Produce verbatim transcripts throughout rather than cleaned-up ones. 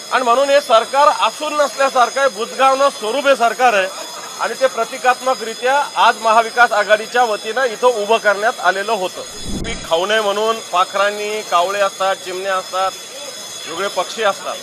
आणि म्हणून हे सरकार असून नसल्यासारखं आहे, बुजगावणं स्वरूप हे सरकार आहे आणि ते प्रतिकात्मकरित्या आज महाविकास आघाडीच्या वतीनं इथं उभं करण्यात आलेलं होतं। पीक खाऊ नये म्हणून पाखरांनी, कावळे असतात, चिमण्या असतात, वेगळे पक्षी असतात।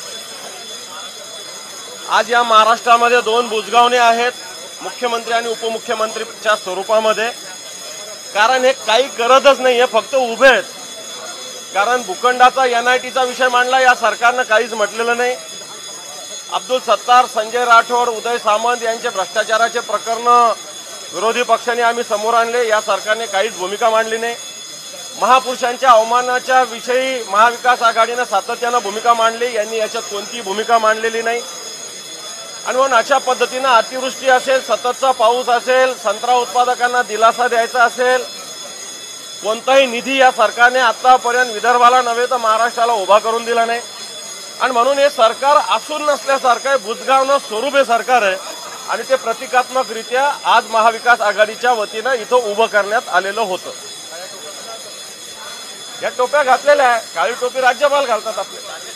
आज या महाराष्ट्रामध्ये दोन बुजगावणे आहेत, मुख्यमंत्री आणि उपमुख्यमंत्रीच्या स्वरूपामध्ये। कारण हे काही करतच नाहीये, फक्त उभे आहेत। कारण भूखंडाचा एनआयटीचा विषय मांडला, या सरकारनं काहीच म्हटलेलं नाही। अब्दुल सत्तार, संजय राठोड, उदय सामंत यांचे भ्रष्टाचाराचे प्रकरण विरोधी पक्षांनी आम्ही समोर आणले, या सरकारने काहीच भूमिका मांडली नाही। महापुरुषांच्या अवमानाच्या विषयी महाविकास आघाडीनं सातत्यानं भूमिका मांडली, यांनी याच्यात कोणतीही भूमिका मांडलेली नाही। आणि म्हणून अशा पद्धतीनं अतिवृष्टी असेल, सततचा पाऊस असेल, संत्रा उत्पादकांना दिलासा द्यायचा असेल, कोणताही निधी या सरकारने आतापर्यंत विदर्भाला नव्हे तर महाराष्ट्राला उभा करून दिला नाही। आणि म्हणून हे सरकार असून नसल्यासारखं आहे, बुजगावणं स्वरूप हे सरकार आहे आणि ते प्रतिकात्मकरित्या आज महाविकास आघाडीच्या वतीनं इथं उभं करण्यात आलेलं होतं। या टोप्या घातलेल्या आहे, काळी टोपी राज्यपाल घालतात आपले।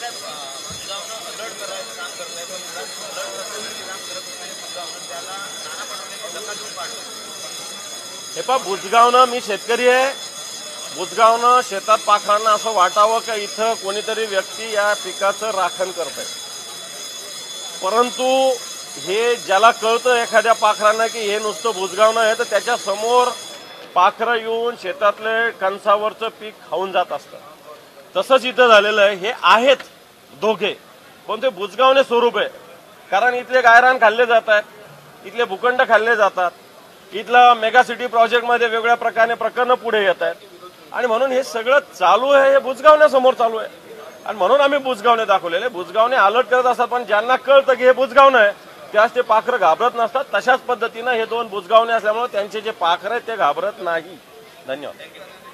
हे पहा, बुजगावणं, मी शेतकरी आहे, बुजगावणं शेतात पाखरांना असं वाटावं का इथं कोणीतरी व्यक्ती या पिकाचं राखण करत आहे। परंतु हे ज्याला कळतं एखाद्या पाखरांना की हे नुसतं बुजगावणं आहे, तर त्याच्या समोर पाखरं येऊन शेतातले कणसावरचं पीक खाऊन जात असतं। तसंच इथं झालेलं आहे। हे आहेत दोघे, पण ते बुजगावणे स्वरूप आहे। कारण इथले गायरान खाल्ले जात आहेत, इथले भूखंड खाल्ले जातात, इथलं मेगा सिटी प्रोजेक्टमध्ये वेगवेगळ्या प्रकारे प्रकरणं पुढे येत आहेत आणि म्हणून हे सगळं चालू आहे, हे बुजगावण्यासमोर चालू आहे। आणि म्हणून आम्ही बुजगावणे दाखवलेले। बुजगावणे अलर्ट करत असतात, पण ज्यांना कळतं की हे बुजगावणं आहे त्यास ते पाखरं घाबरत नसतात। तशाच पद्धतीनं हे दोन बुजगावणे असल्यामुळे त्यांचे जे पाखरं आहेत ते घाबरत नाही। धन्यवाद।